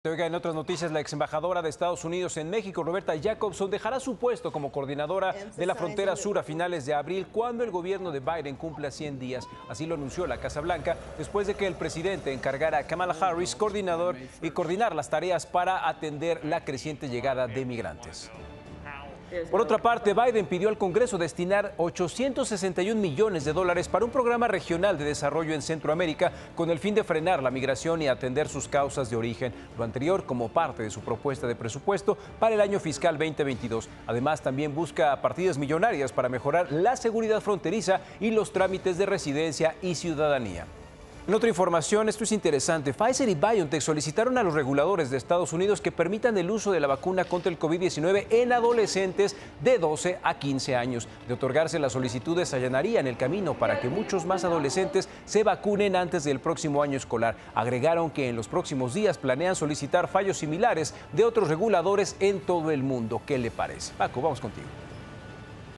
Oiga, en otras noticias, la ex embajadora de Estados Unidos en México, Roberta Jacobson, dejará su puesto como coordinadora de la frontera sur a finales de abril, cuando el gobierno de Biden cumpla 100 días. Así lo anunció la Casa Blanca, después de que el presidente encargara a Kamala Harris coordinar las tareas para atender la creciente llegada de migrantes. Por otra parte, Biden pidió al Congreso destinar $861 millones para un programa regional de desarrollo en Centroamérica con el fin de frenar la migración y atender sus causas de origen. Lo anterior como parte de su propuesta de presupuesto para el año fiscal 2022. Además, también busca partidas millonarias para mejorar la seguridad fronteriza y los trámites de residencia y ciudadanía. En otra información, esto es interesante, Pfizer y BioNTech solicitaron a los reguladores de Estados Unidos que permitan el uso de la vacuna contra el COVID-19 en adolescentes de 12 a 15 años. De otorgarse las solicitudes, allanarían el camino para que muchos más adolescentes se vacunen antes del próximo año escolar. Agregaron que en los próximos días planean solicitar fallos similares de otros reguladores en todo el mundo. ¿Qué le parece? Paco, vamos contigo.